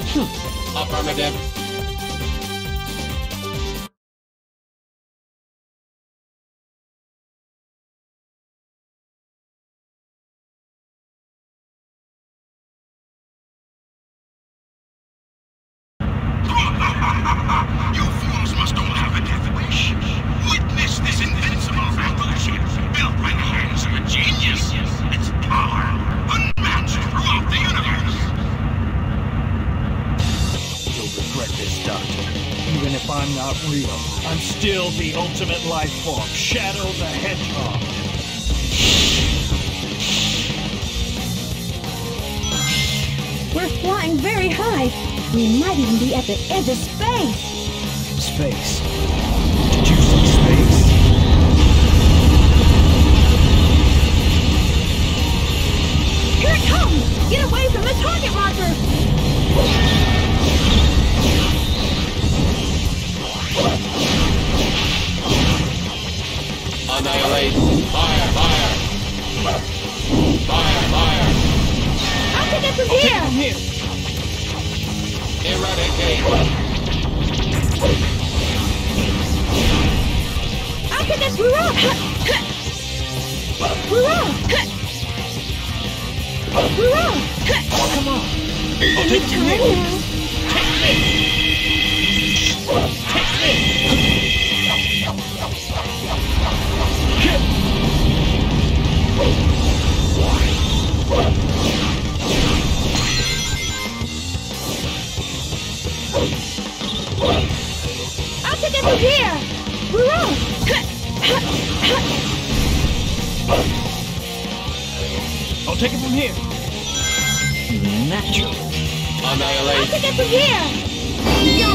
Affirmative. You fools must all have a death wish. Witness this invincible battleship built by the hands of a genius. Its power unmatched throughout the universe. You'll regret this, Doctor. Even if I'm not real, I'm still the ultimate life form, Shadow the Hedgehog. We're flying very high. We might even be at the edge of space. Space? Did you say space? Here it comes! Get away from the target marker! Annihilate. Fire, fire. Fire, fire. I'll take it from Take it here! from here. Eradicate. I'll take it through rock! Through rock! Through rock! Come on. I'll take it from here. I'll take it from here! Through rock! I'll take it from here. Natural. I'll Annihilate. take it from here! Yo!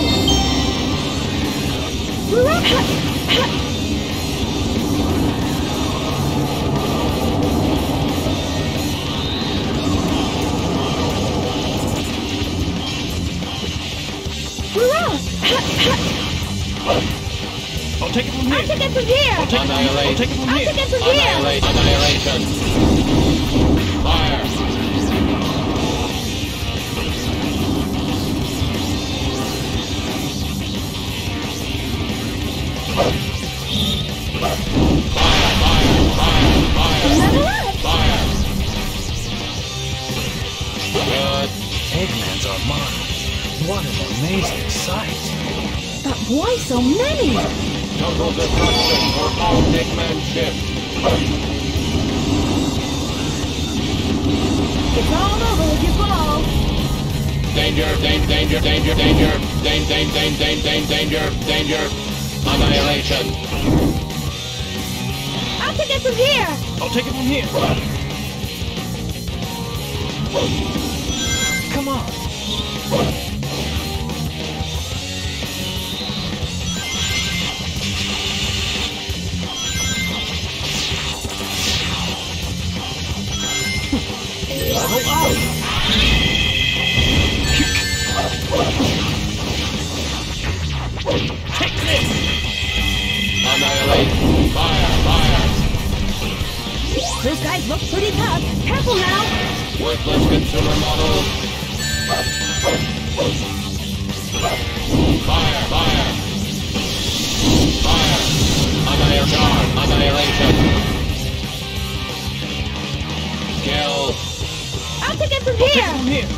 Through rock! Through rock! I'll take it from I'll here. take it from here! I'll take it from here. I'll take it from I'll here. take it from here! Annihilate. Annihilation. Fire. Fire, fire, fire, fire. Level up! Fire. Good. Eggmans are mine. What an amazing sight. But why so many? Total destruction for all Eggman ships. It's all over if you fall. Danger, danger, danger, danger, danger, danger. Annihilation. I'll take it from here! I'll take it from here. Come on. Level up. Take this. Annihilate. Fire, fire. Those guys look pretty tough. Careful now! Worthless consumer model. Fire, fire. Fire. Annihilation. Annihilation. Kill. I'll take it from Take it here! from here.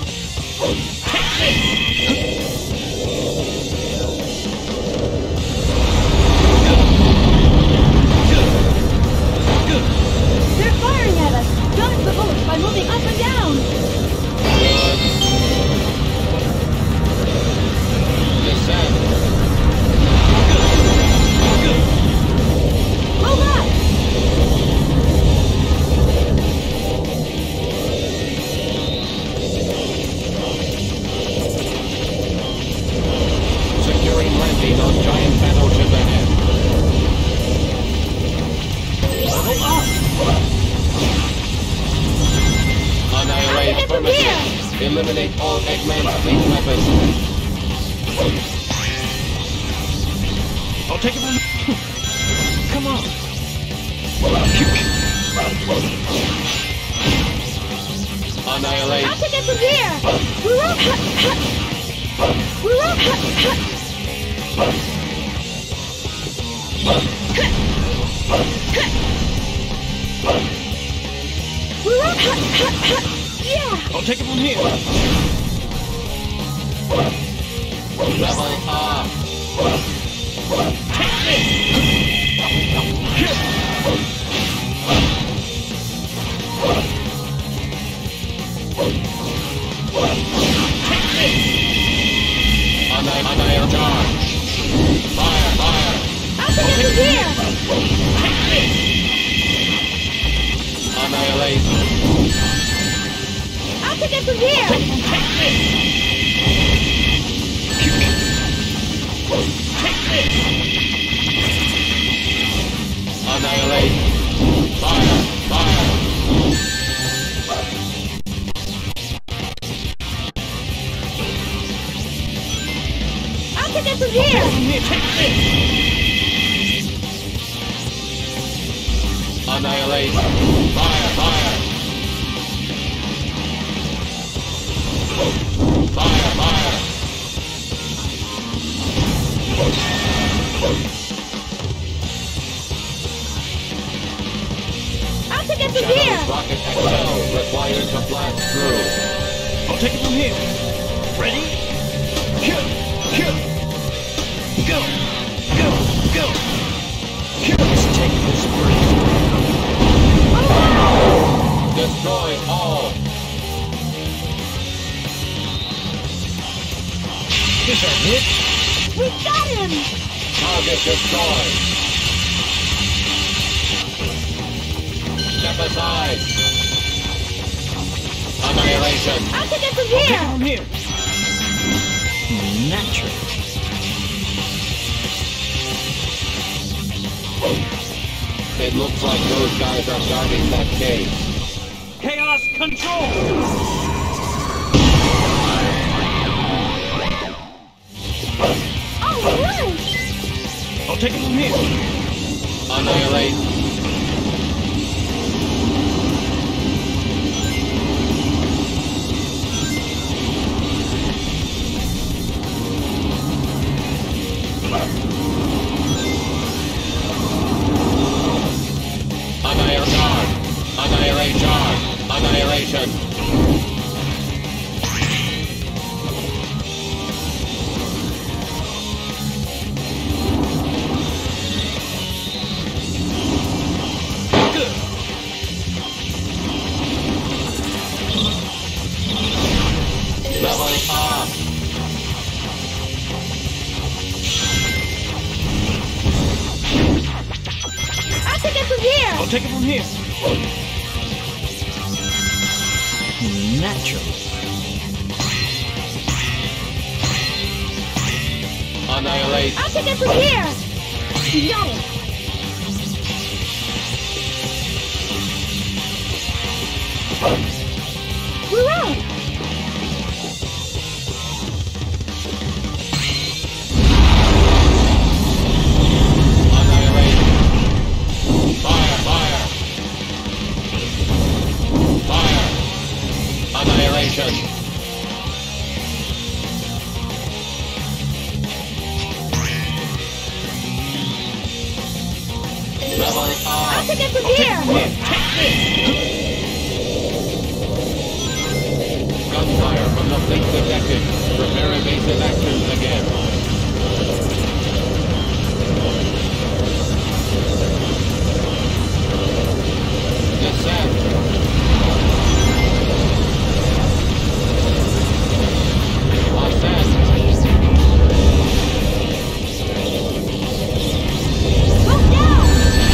They're firing at us! Dodge the bullets by moving up and down! Good. Descend. Move up! Securing landing on giant battleship ahead. Level up. Annihilate. I'll take it from Affirmative. Eliminate all Eggman fleet weapons. I'll take it from here. Come on. Annihilate. I'll take it from here! We're up! We're up! Yeah! I'll take it from here. Level up. Annihilate charge. Fire, fire. I'll take it from here! Annihilate. I'll take it from here! Annihilate. Fire, fire. I'll take it from here! Annihilate. Fire, fire. Fire, fire. I'll take it from Shadow's here! rocket XL required to blast through. I'll take it from here. Ready? Go! Go! Let's take this break. Destroy all. Is that it? We got him! Target destroyed. Step aside. Annihilation. I'll take it from Take it here! from here. Natural. It looks like those guys are guarding that cave. Chaos control! All right! I'll take it from here. Annihilate. Annihilation. Annihilation. Good. Level up. I'll take it from here! I'll take it from here. Natural. Annihilate. I'll take it from here! You got it! We're out! Annihilate. Fire, fire. Fire. Annihilation. Level I'll up. take it from here! Gunfire from the fleet detected. Prepare evasive actions again. Descent. Ascent. Look down!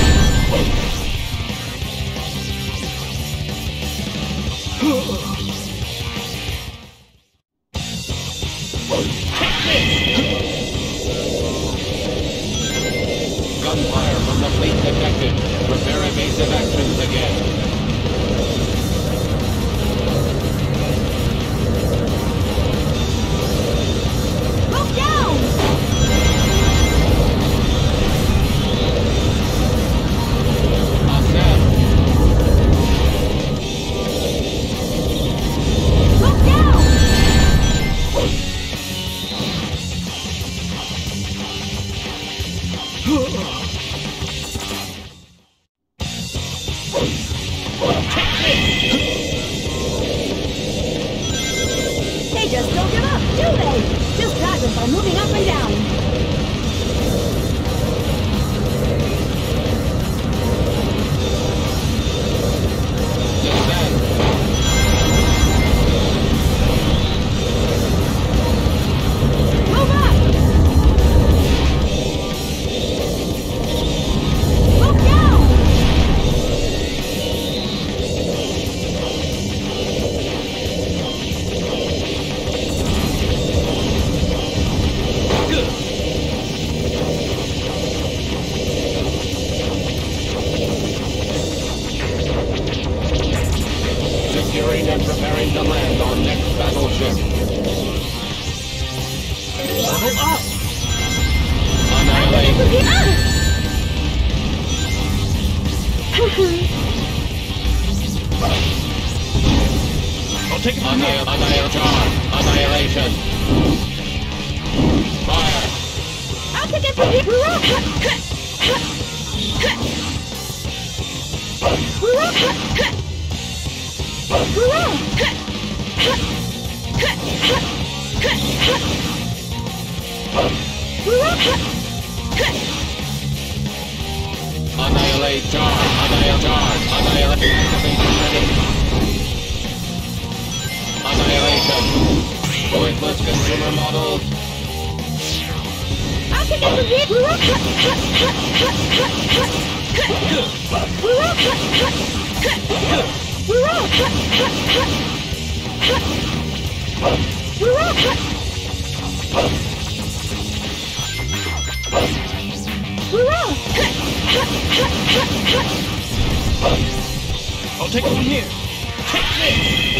Gunfire from the fleet detected. Prepare evasive actions again. Look down! Ascent. moving up and down. Descend. Move up! Move down! Securing and preparing to land on next battleship. Level up! Annihilate. I'll take it from here. Annihilation. Fire. I'll take it from here! Annihilate charge. Annihilate charge. Annihilate. Annihilation. Pointless consumer model. I'll take it from I'll take it from here. Take this!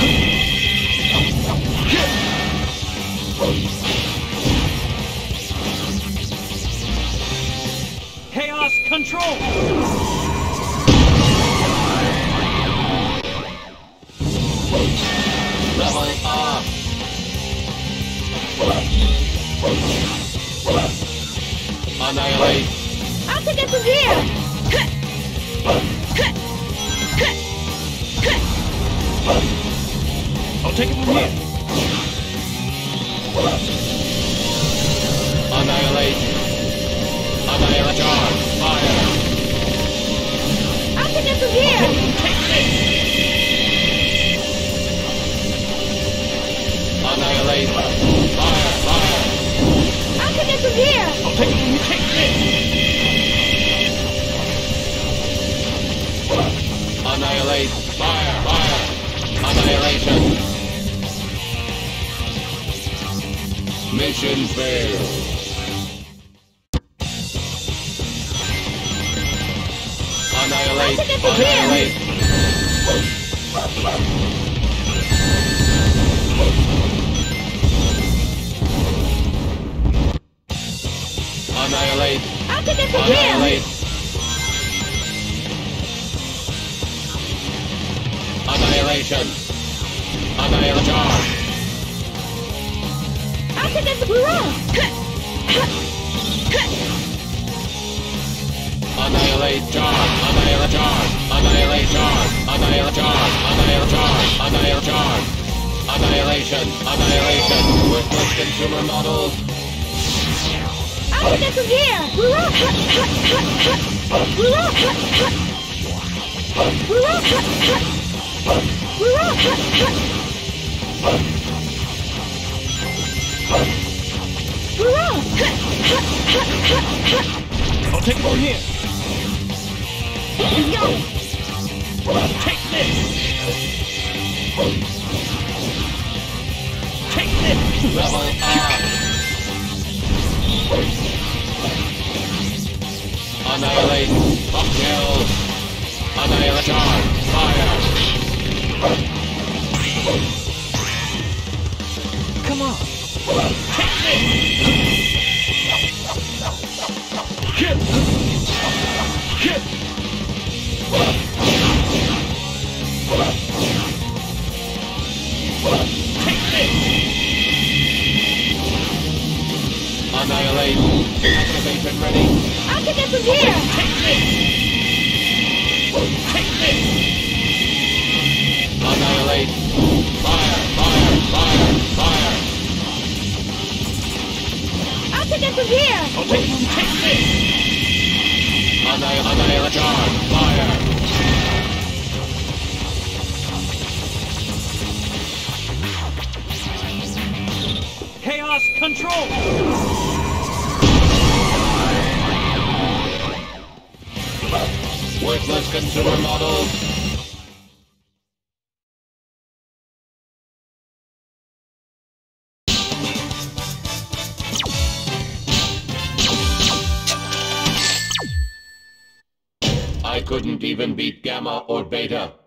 Chaos control! Level up. Annihilate. I'll take it from here! I'll take it from here. Annihilate. Annihilate charge. Fire. I'll take it from here! Annihilate. Fire. Fire. I'll take it from here! I'll take it from here. Take this! Annihilate. Fire. Fire. Annihilation. Mission failed. Annihilate. I'll take it from here. Annihilate. Annihilate. I'll take it from here! Annihilate. Annihilation. Annihilate charge. I'll take it from Annihilate charge. Annihilate charge. Annihilate charge. Annihilate charge. Annihilate charge. Annihilate charge. Annihilation. Annihilation. Worthless consumer model. I'll take it from here! I'll take it from here. Let's go! Take this! Take this! Level up. Annihilate. Kill. Annihilate charge. Fire. Come on! Take this! Hit! Hit! Take this! Annihilate. Activation ready. I'll take it from here! Take this! Take this! Annihilate. Fire. Fire. Fire. Fire. Take this! Annihilate charge! Fire! Chaos control! Worthless consumer models! I couldn't even beat Gamma or Beta.